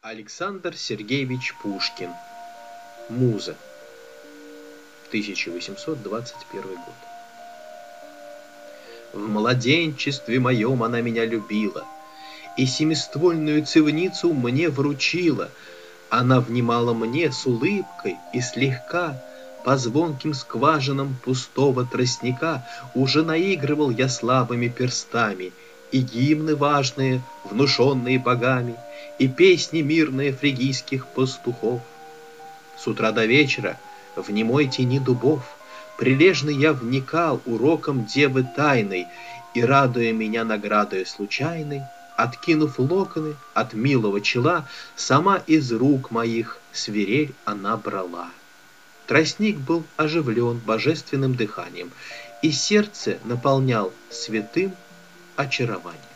Александр Сергеевич Пушкин. Муза. 1821 год. В младенчестве моем она меня любила и семиствольную цивницу мне вручила. Она внимала мне с улыбкой и слегка по звонким скважинам пустого тростника уже наигрывал я слабыми перстами, и гимны важные, внушенные богами, и песни мирные фригийских пастухов. С утра до вечера в немой тени дубов прилежно я вникал уроком девы тайной, и, радуя меня наградою случайной, откинув локоны от милого чела, сама из рук моих свирель она брала. Тростник был оживлен божественным дыханием, и сердце наполнял святым очарованием.